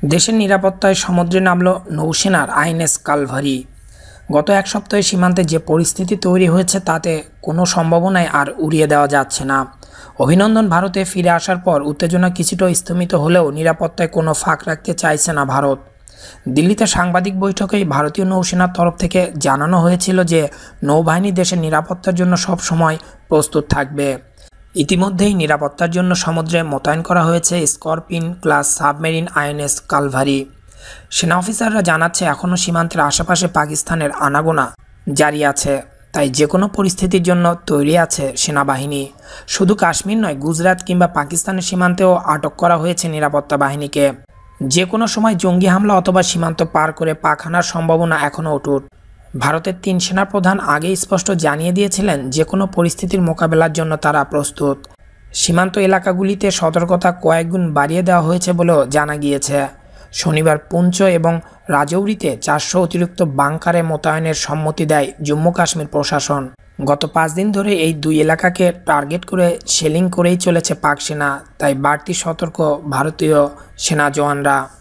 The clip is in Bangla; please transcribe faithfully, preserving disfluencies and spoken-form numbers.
দেশের নিরাপত্তায় সমুদ্রে নামল নৌসেনার আইএনএস কালভারি। গত এক সপ্তাহে সীমান্তে যে পরিস্থিতি তৈরি হয়েছে তাতে কোনো সম্ভাবনায় আর উড়িয়ে দেওয়া যাচ্ছে না। অভিনন্দন ভারতে ফিরে আসার পর উত্তেজনা কিছুটা স্থমিত হলেও নিরাপত্তায় কোনো ফাঁক রাখতে চাইছে না ভারত। দিল্লিতে সাংবাদিক বৈঠকেই ভারতীয় নৌসেনার তরফ থেকে জানানো হয়েছিল যে নৌবাহিনী দেশের নিরাপত্তার জন্য সব সময় প্রস্তুত থাকবে। ইতিমধ্যেই নিরাপত্তার জন্য সমুদ্রে মোতায়েন করা হয়েছে Scorpene class submarine INS Kalvari. সেনা অফিসাররা জানাচ্ছে এখনও সীমান্তের আশেপাশে পাকিস্তানের আনাগোনা জারি আছে, তাই যে কোনো পরিস্থিতির জন্য তৈরি আছে সেনাবাহিনী। শুধু কাশ্মীর নয়, গুজরাট কিংবা পাকিস্তানের সীমান্তেও আটক করা হয়েছে নিরাপত্তা বাহিনীকে। যে কোনো সময় জঙ্গি হামলা অথবা সীমান্ত পার করে পাক হানার সম্ভাবনা এখনও অটুট। ভারতের তিন সেনাপ্রধান আগেই স্পষ্ট জানিয়ে দিয়েছিলেন যে কোনো পরিস্থিতির মোকাবেলার জন্য তারা প্রস্তুত। সীমান্ত এলাকাগুলিতে সতর্কতা কয়েকগুণ বাড়িয়ে দেওয়া হয়েছে বলেও জানা গিয়েছে। শনিবার পুঞ্চ এবং রাজৌরিতে চারশো অতিরিক্ত বাংকারে মোতায়েনের সম্মতি দেয় জম্মু কাশ্মীর প্রশাসন। গত পাঁচ দিন ধরে এই দুই এলাকাকে টার্গেট করে শেলিং করেই চলেছে পাক সেনা, তাই বাড়তি সতর্ক ভারতীয় সেনা জওয়ানরা।